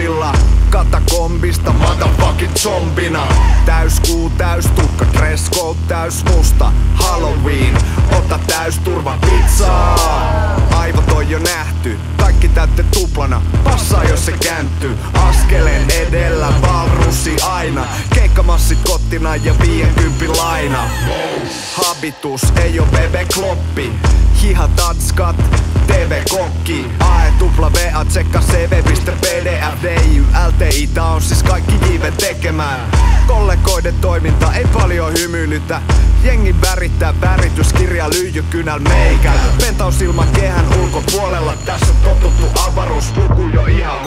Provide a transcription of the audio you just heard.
kontilla. Katakombista motherfucking zombina. Täyskuu, täystukka, dress code, täys musta. Halloween, ota täysturva pizzaa. Aivot on jo nähty, kaikki täytte tuplana. Passaa jos se kääntyy, askeleen edellä, valrussi aina. Keikkamassit kottina ja 50 laina. Habitus ei oo bebe kloppi. Hihat tanskat, TV-kokki. AE-W-A, tsekka cv.pdf. DIY-LTI, tää on siis kaikki JV tekemään. Kollegoiden toiminta ei paljon hymyilytä. Jengi värittää värityskirja lyijykynäl meikä. Pentaus ilman kehän ulkopuolella, tässä on totuttu avaruusluku jo ihan